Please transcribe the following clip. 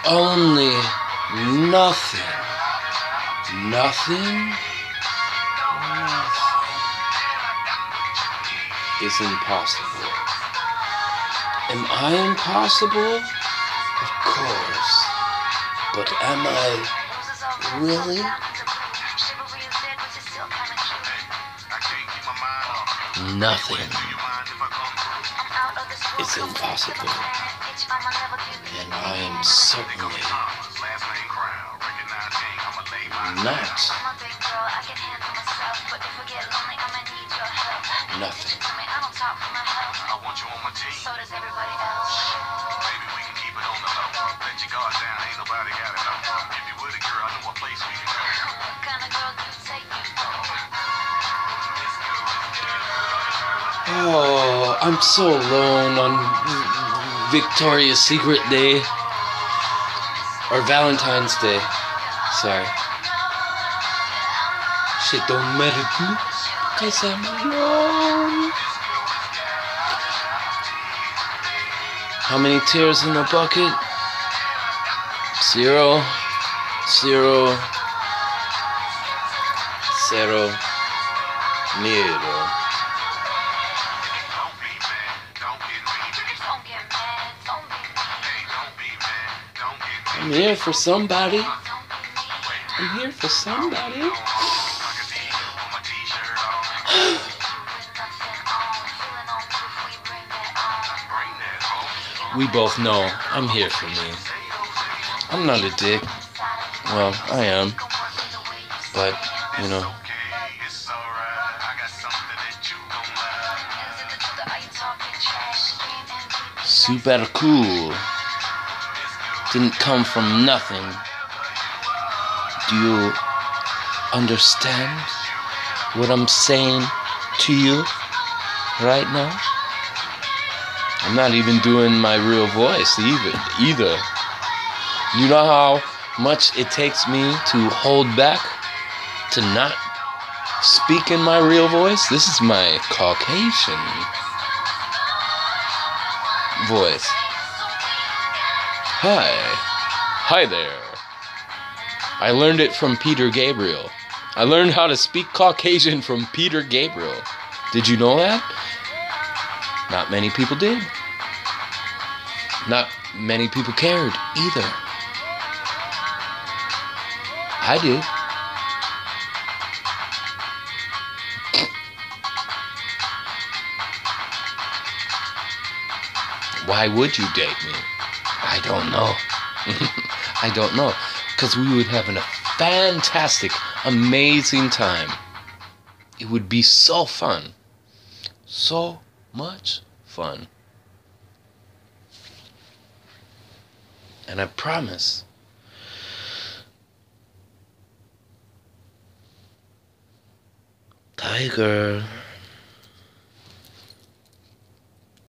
only nothing. Nothing is impossible. Am I impossible? Of course. But am I really? Nothing is impossible. And I am certainly not nothing. So does everybody else. Maybe we can keep it on the low. Let your guard down, ain't nobody got it know. If you with a girl, I know a place we can go. What kind of girl do you take you for? Oh, I'm so alone on Victoria's Secret Day. Or Valentine's Day. Sorry. Shit don't matter to me, 'cause I'm alone. How many tears in the bucket? 0, 0, 0, 0. I'm here for somebody. I'm here for somebody. We both know I'm here for me. I'm not a dick. Well, I am. But, you know. Super cool. Didn't come from nothing. Do you understand what I'm saying to you right now? I'm not even doing my real voice either. You know how much it takes me to hold back, to not speak in my real voice? This is my Caucasian voice. Hi there. I learned it from Peter Gabriel. I learned how to speak Caucasian from Peter Gabriel. Did you know that? Not many people did. Not many people cared either. I did. Why would you date me? I don't know. I don't know. Because we would have a fantastic, amazing time. It would be so fun. So much fun. And I promise, Tiger.